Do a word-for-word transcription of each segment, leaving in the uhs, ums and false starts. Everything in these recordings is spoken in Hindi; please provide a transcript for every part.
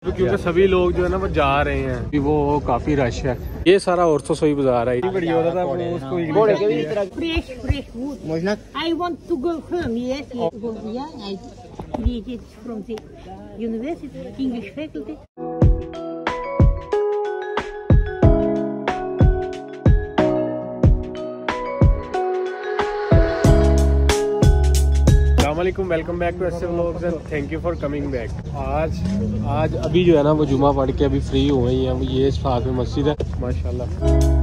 क्योंकि सभी लोग जो है ना वो जा रहे हैं, वो काफी रश है। ये सारा ऑर्थोसोई बाजार है। बड़ी औरत है उसको Fresh, fresh wood. Можно? I want to go home, yes. yes. Yeah, I created from the university, English faculty. अस्सलामुअलैकुम, welcome back to SA vlogs and thank you for coming back. आज आज अभी जो है ना वो जुमा पढ़ के अभी फ्री हुए ही हैं। ये साथ में मस्जिद है माशाल्लाह।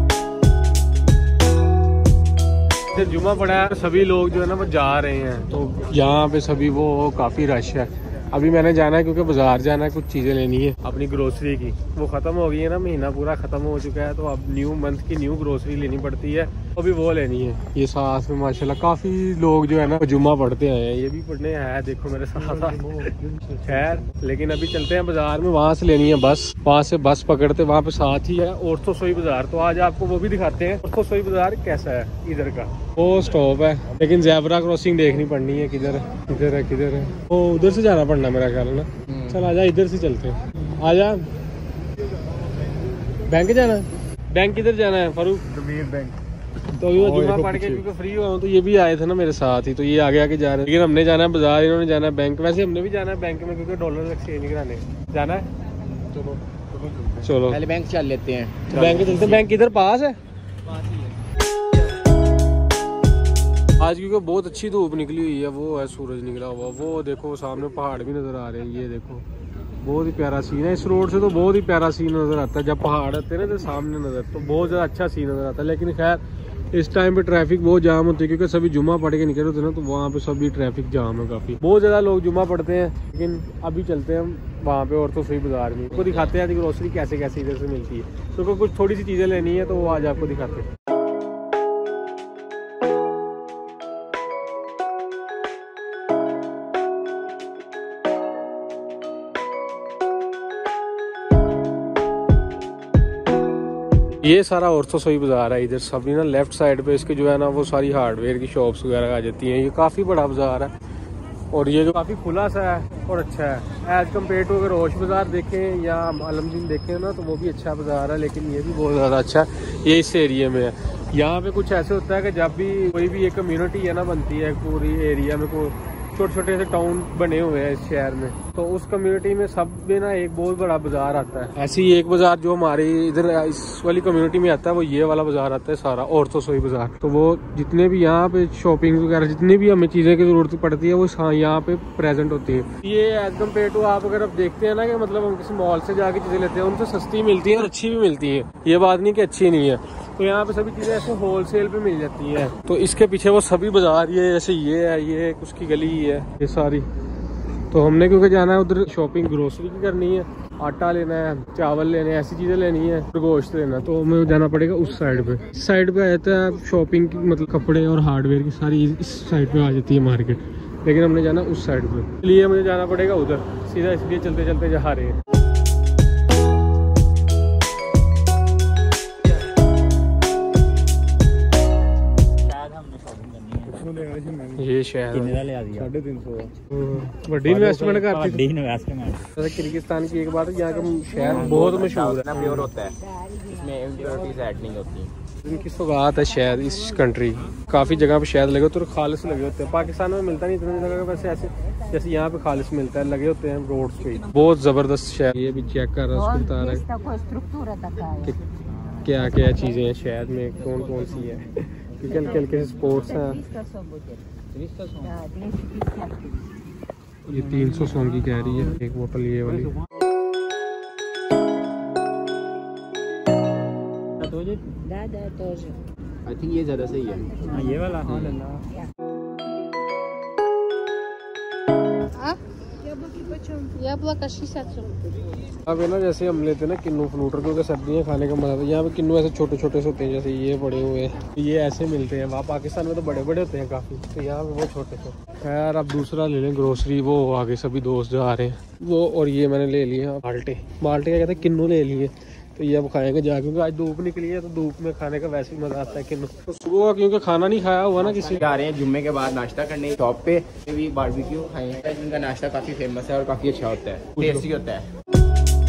जुमा पड़ा है, सभी लोग जो है ना वो जा रहे हैं, तो यहाँ पे सभी वो काफ़ी रश है। अभी मैंने जाना है क्योंकि बाजार जाना है, कुछ चीज़ें लेनी है अपनी ग्रोसरी की। वो ख़त्म हो गई है ना, महीना पूरा ख़त्म हो चुका है, तो अब न्यू मंथ की न्यू ग्रोसरी लेनी पड़ती है, अभी वो लेनी है। ये साथ में माशाल्लाह काफ़ी लोग जो है ना जुमा पढ़ते आए हैं। ये भी पढ़ने आया है, देखो मेरे साथ खैर। लेकिन अभी चलते हैं बाजार में, वहाँ से लेनी है बस, वहाँ से बस पकड़ते, वहाँ पे साथ ही है ऑर्थोसोई बाजार। तो आज आपको वो भी दिखाते हैं ऑर्थोसोई बाजार कैसा है इधर का। वो स्टॉप है लेकिन ज़ेब्रा क्रॉसिंग देखनी पड़नी है, किधर किधर है किधर है। वो उधर से जाना पड़ना मेरा ख्याल है ना। चल आजा, इधर से चलते हैं, आजा। बैंक जाना है, बैंक किधर जाना है फारूक? जमीर बैंक। तो अभी वो जुमा पढ़ के क्योंकि फ्री हुआ हूँ, तो ये भी आए थे ना मेरे साथ ही, तो ये आगे आगे जा रहे हैं। लेकिन हमने जाना है बाजार, इन्होंने जाना है बैंक। वैसे हमने भी जाना है बैंक में क्योंकि डॉलर एक्सचेंज कराने जाना है। चलो चलो पहले बैंक चल लेते हैं। बैंक चलते हैं। बैंक इधर पास है आज क्योंकि बहुत अच्छी धूप निकली हुई है। वो है सूरज निकला हुआ, वो देखो सामने पहाड़ भी नज़र आ रहे हैं। ये देखो बहुत ही प्यारा सीन है। इस रोड से तो बहुत ही प्यारा सीन नज़र आता है। जब पहाड़ आते हैं ना तो सामने नज़र, तो बहुत ज़्यादा अच्छा सीन नज़र आता है। लेकिन खैर इस टाइम पे ट्रैफिक बहुत जाम होती है क्योंकि सभी जुमा पढ़ के निकले होते हैं ना, तो वहाँ पे सभी ट्रैफिक जाम है काफ़ी। बहुत ज़्यादा लोग जुमा पढ़ते हैं। लेकिन अभी चलते हैं हम वहाँ पे ऑर्थोसोई बाजार में, आपको दिखाते हैं ग्रोसरी कैसे कैसे इधर से मिलती है। तो कुछ थोड़ी सी चीज़ें लेनी है तो वो आज आपको दिखाते हैं। ये सारा ऑर्थोसोई बाजार है। इधर सभी ना लेफ्ट साइड पे इसके जो है ना वो सारी हार्डवेयर की शॉप्स वगैरह आ जाती हैं। ये काफ़ी बड़ा बाजार है और ये जो काफ़ी खुला सा है और अच्छा है एज़ कम्पेयर टू अगर रोश बाजार देखें या आलमगीर देखें ना, तो वो भी अच्छा बाजार है। लेकिन ये भी बहुत ज़्यादा अच्छा है, ये इस एरिया में है। यहाँ पे कुछ ऐसे होता है कि जब भी कोई भी एक कम्यूनिटी है ना बनती है पूरी एरिया में, को छोटे छोटे से टाउन बने हुए हैं इस शहर में, तो उस कम्युनिटी में सब में ना एक बहुत बड़ा बाजार आता है। ऐसे ही एक बाजार जो हमारे इधर इस वाली कम्युनिटी में आता है, वो ये वाला बाजार आता है सारा ऑर्थोसोई बाजार। तो वो जितने भी यहाँ पे शॉपिंग वगैरह जितनी भी हमें चीज़ें की जरूरत पड़ती है वो यहाँ पे प्रेजेंट होती है। ये एज कम्पेयर टू आप अगर आप देखते हैं ना कि मतलब हम किसी मॉल से जाके चीज़ें लेते हैं, उनसे सस्ती मिलती है और अच्छी भी मिलती है। ये बात नहीं कि अच्छी नहीं है। तो यहाँ पे सभी चीज़ें ऐसे होलसेल पे मिल जाती है। तो इसके पीछे वो सभी बाजार, ये जैसे ये है, ये उसकी गली है, ये सारी। तो हमने क्योंकि जाना है उधर शॉपिंग ग्रोसरी की करनी है, आटा लेना है, चावल लेने हैं, ऐसी चीज़ें लेनी है, गोश्त लेना, तो हमें जाना पड़ेगा उस साइड पे। इस साइड पे आ जाता है शॉपिंग की, मतलब कपड़े और हार्डवेयर की सारी इस साइड पे आ जाती है मार्केट। लेकिन हमने जाना उस साइड पे, इसलिए मुझे जाना पड़ेगा उधर सीधा, इसलिए चलते चलते जा रहे हैं। ये शहर साढ़े तीन सौ बड़ी इन्वेस्टमेंट करती है। किर्गिस्तान की एक बात है, यहाँ का शहर बहुत मशहूर है, प्योर होता है, इसमें इम्प्योरिटीज ऐड नहीं होती। इनकी सौगात है शहद, इस कंट्री काफ़ी जगह पे शहद लगे होते हैं और खालिस लगे होते हैं। पाकिस्तान में मिलता नहीं इतनी जगह, वैसे ऐसे जैसे यहाँ पे खालिस मिलता है, लगे होते हैं रोड्स पे। बहुत ज़बरदस्त शहद। ये भी चेक कर रहा है, उसको बता रहा है क्या क्या चीज़ें हैं शहद में, कौन कौन सी है, क्योंकि हल्के हल्के स्पोर्ट्स हैं। ये तीन सौ सौ की कह रही है एक बोतल ये वाली। आई थिंक ये ज़्यादा सही है, ये वाला। हाँ яблоко шестьдесят сорок। अब है ना जैसे हम लेते हैं ना किन्नू फ्रूटर, क्योंकि सर्दियाँ खाने का मजा था। यहाँ पे किन्नू ऐसे छोटे छोटे से होते हैं, जैसे ये बड़े हुए हैं, ये ऐसे मिलते हैं। वहाँ पाकिस्तान में तो बड़े बड़े होते हैं काफ़ी, तो यहाँ पे वो छोटे से। खैर अब दूसरा ले लें ग्रोसरी, वो आगे सभी दोस्त जा रहे हैं वो। और ये मैंने ले लिए माल्टे, माल्टे क्या कहते हैं, किन्नू ले लिए। तो ये अब खाएंगे जा, क्योंकि आज धूप निकली है, तो धूप में खाने का वैसे ही मजा आता है। किन्नू तो सुबह क्योंकि खाना नहीं खाया हुआ ना किसी, जा रहे हैं जुम्मे के बाद नाश्ता करने शॉप पे भी बारबेक्यू खाएंगे। इनका नाश्ता काफ़ी फेमस है और काफ़ी अच्छा होता है, टेस्टी होता है।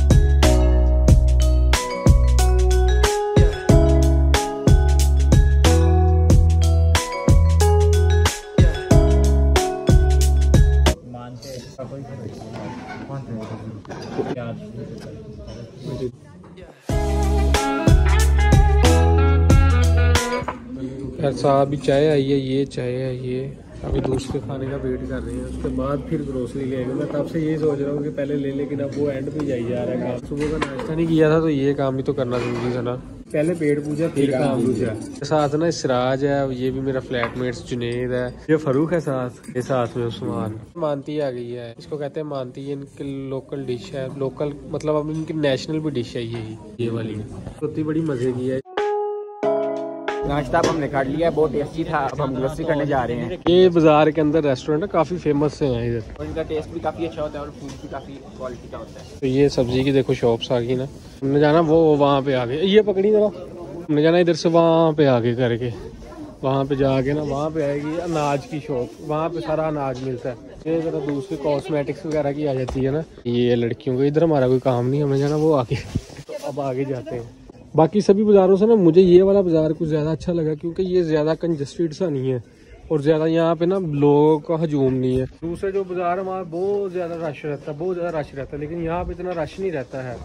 साहब भी चाय आई है, ये चाय है, ये अभी दूसरे खाने का वेट कर रहे हैं, उसके बाद फिर ग्रोसरी लेंगे। मैं तब से यही सोच रहा हूँ कि पहले ले लेकिन अब वो एंड पे जाई जा रहा है काम। सुबह का नाश्ता नहीं किया था तो ये काम भी तो करना जरूरी था ना, पहले पेट पूजा फिर काम पूजा। साथ ना सिराज है, ये भी मेरा फ्लैटमेट्स जुनेद है, ये फरूक है साथ, ये साथ में उस्मान। मानती आ गई है, इसको कहते हैं मानती, ये इनकी लोकल डिश है, लोकल मतलब अब इनकी नेशनल भी डिश है यही, ये वाली इतनी बड़ी मजे की है। नाश्ता अब हमने कर लिया है, बहुत टेस्टी था। अब हम ग्रोसरी करने जा रहे हैं। ये बाजार के अंदर रेस्टोरेंट है, काफी फेमस है यहाँ इधर, और इनका टेस्ट भी काफी अच्छा होता है और फूड भी काफी क्वालिटी का होता है। तो ये सब्जी की देखो शॉप्स आ गई ना, हमने जाना वो वहाँ पे आगे, ये पकड़ी जरा, हमने जाना इधर से वहाँ पे आगे करके, वहाँ पे जाके ना वहाँ पे आएगी अनाज की शॉप, वहाँ पे सारा अनाज मिलता है। ये जरा दूसरी कॉस्मेटिक्स वगैरह की आ जाती है ना, ये लड़कियों को। इधर हमारा कोई काम नहीं, हमें जाना वो आगे। तो अब आगे जाते हैं। बाकी सभी बाज़ारों से ना मुझे ये वाला बाज़ार कुछ ज़्यादा अच्छा लगा, क्योंकि ये ज़्यादा कंजस्टेड सा नहीं है और ज़्यादा यहाँ पे ना लोगों का हजूम नहीं है। दूसरे जो बाज़ार है वहाँ बहुत ज़्यादा रश रहता है, बहुत ज़्यादा रश रहता है, लेकिन यहाँ पे इतना रश नहीं रहता है।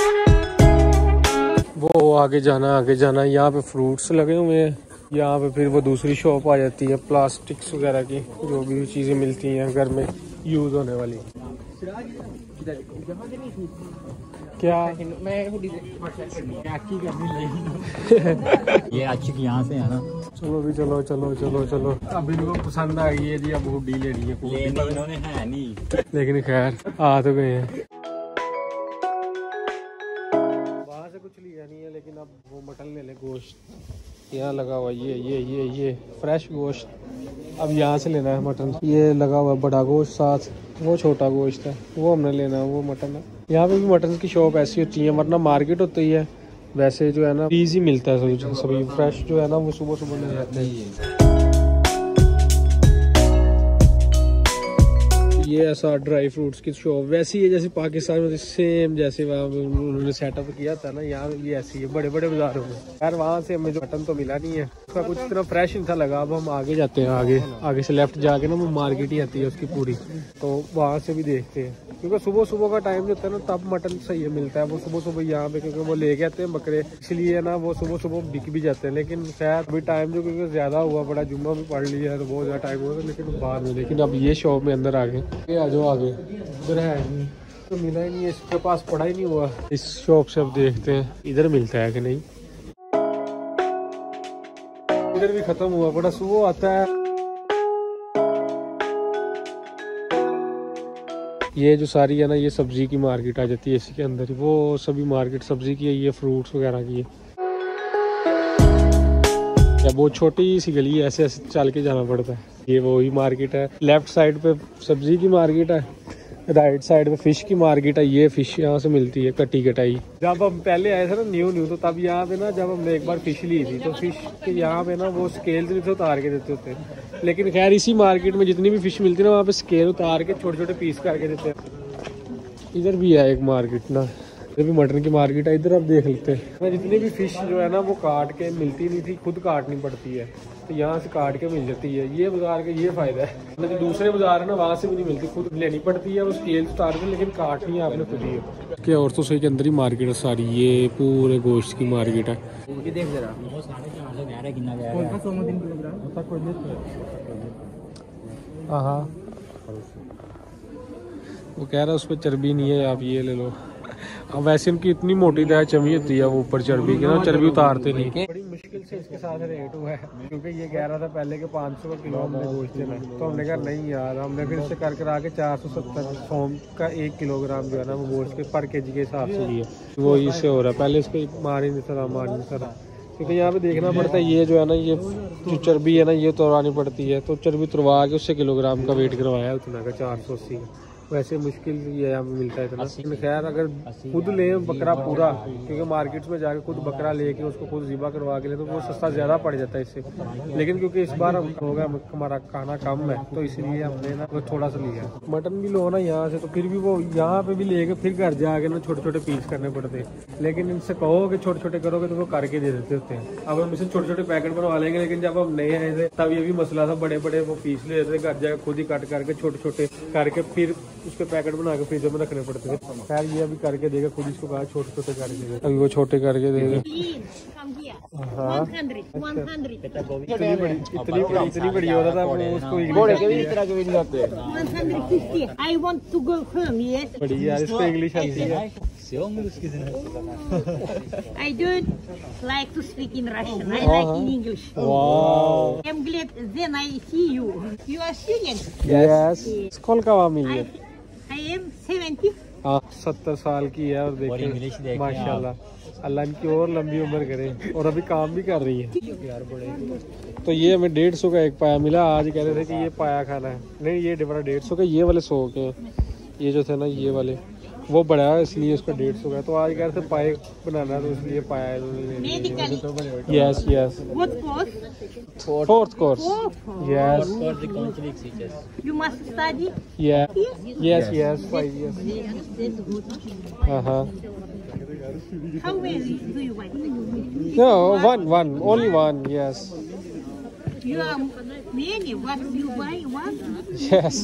वो आगे जाना आगे जाना, यहाँ पे फ्रूट्स लगे हुए हैं, यहाँ पे फिर वो दूसरी शॉप आ जाती है प्लास्टिक्स वगैरह की, जो भी चीज़ें मिलती हैं घर में यूज़ होने वाली। क्या मैं ये अच्छी यहाँ से है ना। चलो भी चलो चलो चलो चलो, अब इनको पसंद आ गई है जी, अब हुडी लेनी है, इन्होंने है नहीं, लेकिन खैर आ तो गए हैं। वहाँ से कुछ लिया नहीं है, लेकिन अब वो मटन ले ले, गोश्त यहाँ लगा हुआ, ये ये ये ये फ्रेश गोश्त, अब यहाँ से लेना है मटन। ये लगा हुआ बड़ा गोश्त, साथ वो छोटा गोश्त है, वो हमने लेना है, वो मटन है। यहाँ पे भी मटन की शॉप ऐसी होती है, वरना मार्केट होती है वैसे जो है ना इजी मिलता है सभी सभी फ्रेश जो है ना वो सुबह सुबह मिल जाते हैं। ये ऐसा ड्राई फ्रूट्स की शॉप वैसी है जैसे पाकिस्तान में, सेम जैसे वहाँ उन्होंने सेटअप किया था ना, यहाँ भी ऐसी है बड़े बड़े बाजारों में। यार वहाँ से हमें जो मटन तो मिला नहीं है, उसका कुछ इतना फ्रेश नहीं था लगा। अब हम आगे जाते हैं, आगे आगे से लेफ्ट जाके ना वो मार्केट ही आती है उसकी पूरी, तो वहाँ से भी देखते हैं, क्योंकि सुबह सुबह का टाइम जो होता है ना तब मटन सही मिलता है। वो सुबह सुबह यहाँ पे क्योंकि वो लेके आते हैं बकरे, इसलिए ना वो सुबह सुबह बिक भी जाते हैं। लेकिन खैर अभी टाइम जो क्योंकि ज्यादा हुआ, बड़ा जुम्मा भी पढ़ लिया है तो बहुत ज्यादा टाइम हुआ, लेकिन बाद में। लेकिन अब ये शॉप में अंदर आ गए, आ जाओ आगे, इधर है नहीं तो मिला ही नहीं है, इसके पास पड़ा ही नहीं हुआ। इस शॉप से अब देखते हैं इधर मिलता है कि नहीं। इधर भी खत्म हुआ, बड़ा सुबह आता है। ये जो सारी है ना ये सब्जी की मार्केट आ जाती है इसी के अंदर ही, वो सभी मार्केट सब्जी की है, ये फ्रूट्स वगैरह की है। या बहुत छोटी सी गली है, ऐसे ऐसे चल के जाना पड़ता है। ये वही मार्केट है, लेफ्ट साइड पे सब्जी की मार्केट है, राइट साइड पे फिश की मार्केट है। ये फिश यहाँ से मिलती है कटी कटाई। जब हम पहले आए थे ना न्यू न्यू, तो तब यहाँ पे ना जब हमने एक बार फिश ली थी तो फिश के यहाँ पे ना वो स्केल से उतार के देते होते हैं। लेकिन खैर इसी मार्केट में जितनी भी फिश मिलती है ना वहाँ पे स्केल उतार के छोटे छोटे पीस करके देते हैं। इधर भी है एक मार्केट ना, इधर भी मटन की मार्केट है, इधर आप देख लेते हैं। जितनी भी फिश जो है ना वो काट के मिलती नहीं थी, खुद काटनी पड़ती है, तो यहाँ से काट के मिल जाती है। ये बाजार का ये फायदा है, मतलब जो दूसरे बाजार है ना वहाँ से भी नहीं मिलती, खुद लेनी पड़ती है वो स्केल उतार के, लेकिन काटनी है आपने खुद ही है। क्या और तो सही के अंदर ही मार्केट है सारी, ये पूरे गोश्त की मार्केट है। ये देख जरा, हाँ वो कह रहा है उस पर चर्बी नहीं है, आप ये ले लो। अब वैसे इनकी इतनी मोटी दाह चमी होती है वो ऊपर चर्बी की ना, चर्बी उतारते नहीं। बड़ी मुश्किल से इसके साथ रेट हुआ है, क्योंकि ये कह रहा था पहले के पाँच सौ किलो हमने गोश्त लेना, तो हमने कहा नहीं यार, हमने फिर इससे कर करा के चार सौ सत्तर सोम का एक किलोग्राम जो है ना वो गोश्त के पर के जी के हिसाब से लिया। वो इससे हो रहा है, पहले इसको मार ही नहीं सरा मार नहीं सरा, क्योंकि यहाँ पे देखना पड़ता है। ये जो है ना ये जो चर्बी है ना ये उतरवानी पड़ती है, तो चर्बी उतरवा के उससे किलोग्राम का वेट करवाया उतना का चार सौ अस्सी का। वैसे मुश्किल ये यहाँ पे मिलता है इतना। लेकिन खैर अगर खुद लें बकरा पूरा, क्योंकि मार्केट में जाके खुद बकरा लेके उसको खुद ज़िबा करवा के ले तो वो सस्ता ज़्यादा पड़ जाता है इससे। लेकिन क्योंकि इस बार हम हो गया हमारा खाना कम है तो इसलिए हमने ना वो थोड़ा सा लिया। मटन भी लो ना यहाँ से, तो फिर भी वो यहाँ पे भी लेके फिर घर जाके ना छोटे छोटे पीस करने पड़ते हैं। लेकिन इनसे कहो कि छोटे छोटे करोगे तो वो करके दे देते होते हैं। अब हम इसे छोटे छोटे पैकेट बनवा लेंगे, लेकिन जब हम नए आए थे तब ये भी मसला था, बड़े बड़े वो पीस ले देते घर जाके खुद ही कट करके छोटे छोटे करके फिर उसके पैकेट बना के फ्रीजर में रखने पड़ते थे। खैर ये अभी करके देगा खुद, इसको कहा छोटे छोटे करके देगा, अभी वो छोटे करके देगा। हाँ इतनी बड़ी इतनी बड़ी इतनी बड़ी हो रहा था वो, उसको I want to go home, yes. बड़ी यार, इसको इंग्लिश आती है। I don't like to speak in Russian. I like in English. Wow. I'm glad then I see you. You are student. Yes. कौन का वामी है? I, I am seventy. हाँ सत्तर साल की है और इंग्लिश देखिए देखें माशाल्लाह, अल्लाह इनकी और लंबी उम्र करे, और अभी काम भी कर रही है यार बड़े। तो ये हमें डेढ़ सौ का एक पाया मिला, आज कह रहे थे कि ये पाया खाना है, नहीं ये बड़ा डेढ़ सौ का, ये वाले सौ के हैं, ये जो थे ना ये वाले वो बड़ा है इसलिए उसका डेढ़ सौ का है। तो आज कह रहे थे पाए बनाना, तो इसलिए पाया Medically. Yes yes What course? Fourth course Fourth. Yes You must study. Yes yes yes five years. That's good. हाँ हाँ How many do you want? No one one only one yes You are many. What you buy? One? यस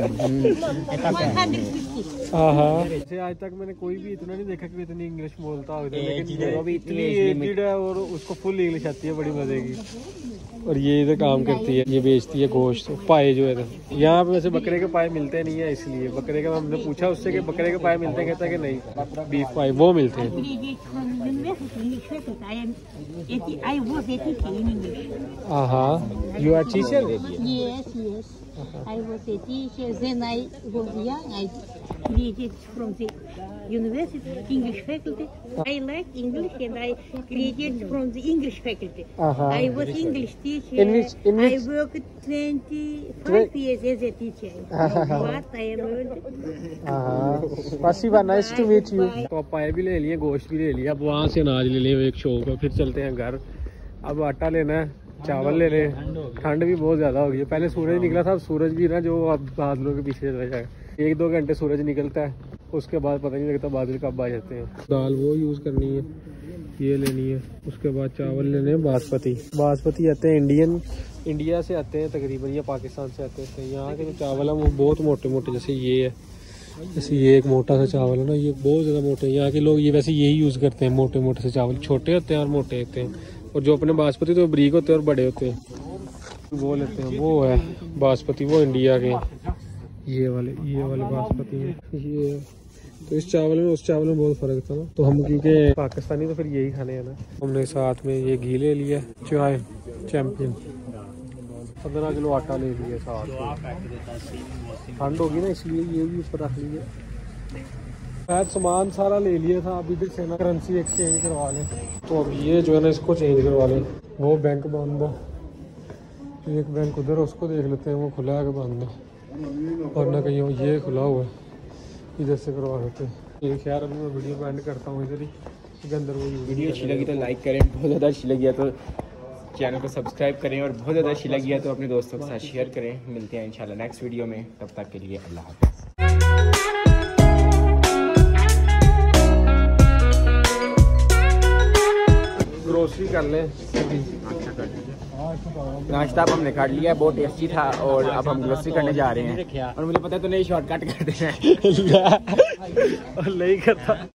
one hundred fifty. हाँ हाँ। आज तक मैंने कोई भी इतना नहीं देखा कि इतनी इंग्लिश बोलता हो, लेकिन वो भी इतनी एजिड है और उसको फुल इंग्लिश आती है बड़ी मजे की। और ये इधर काम करती है, ये बेचती है गोश्त पाए जो है। यहाँ पे वैसे बकरे के पाए मिलते नहीं है, इसलिए बकरे का हमने पूछा उससे कि बकरे के पाए मिलते हैं, कहता है कि नहीं बीफ पाए वो मिलते हैं। Graduate from university English faculty. I am. eighty, I was a teacher in English. हाँ हाँ you are teacher. Yes, yes. I was a teacher. Then I was young. I graduated from the university English faculty. I like English and I graduated from the English faculty. Uh-huh. I was English teacher. In which- in which- I worked twenty-five years as a teacher. What I learned. हाँ स्पासिबा, नाइस टू मीट यू। तो पाए भी ले लिए, गोश्त भी ले लिया, अब वहाँ से अनाज ले लिए एक शॉप पे, फिर चलते हैं घर। अब आटा लेना है, चावल ले लें, ठंड भी बहुत ज़्यादा हो गई है। पहले सूरज निकला था, अब सूरज भी ना जो अब बादलों के पीछे चला जाएगा, एक दो घंटे सूरज निकलता है, उसके बाद पता नहीं लगता बादल कब आ जाते हैं। दाल वो यूज़ करनी है, ये लेनी है, उसके बाद चावल लेने हैं बासमती। बासमती आते हैं इंडियन, इंडिया से आते हैं तकरीबन, या पाकिस्तान से आते हैं। यहाँ के जो चावल है वो बहुत मोटे मोटे, जैसे ये है, जैसे ये एक मोटा सा चावल है ना, ये बहुत ज़्यादा मोटे हैं। यहाँ के लोग ये वैसे यही यूज़ करते हैं, मोटे मोटे से चावल, छोटे होते हैं और मोटे होते हैं। और जो अपने बासमती तो बारीक होते हैं और बड़े होते हैं, वो लेते हैं। वो है बासमती, वो इंडिया के, ये वाले ये वाले बासमती है ये। तो इस चावल में उस चावल में बहुत फ़र्क था ना, तो हम क्योंकि पाकिस्तानी तो फिर यही खाने हैं ना। हमने साथ में ये घी ले लिया, चाय चैम्पियन, पंद्रह किलो आटा ले लिया साथ में। ठंड होगी ना इसलिए ये भी ऊपर रख लिया। शायद सामान सारा ले लिया था, अब इधर से ना करेंसी एक्सचेंज करवा लें। तो अब ये जो है ना इसको चेंज करवा लें। वो बैंक बंद है, एक बैंक उधर, उसको देख लेते हैं वो खुला है कि बंद है, और ना कहीं ये खुला हुआ है, इधर से करवा लेते हैं। ये खैर अभी मैं वीडियो को एंड करता हूँ इधर ही, अंदर वो वीडियो अच्छी लगी तो लाइक करें, बहुत ज़्यादा अच्छी लगी है तो चैनल को सब्सक्राइब करें, और बहुत ज़्यादा अच्छी लगी है तो अपने दोस्तों के साथ शेयर करें। मिलते हैं इंशाल्लाह नेक्स्ट वीडियो में, तब तक के लिए अल्लाह हाफ़िज़। ग्रोसरी कर लें। नाश्ता अब हमने कर लिया, बहुत टेस्टी था, और अब हम ग्रोसरी करने जा रहे हैं, और मुझे पता है तो नहीं शॉर्टकट कर देना है। और नहीं करता।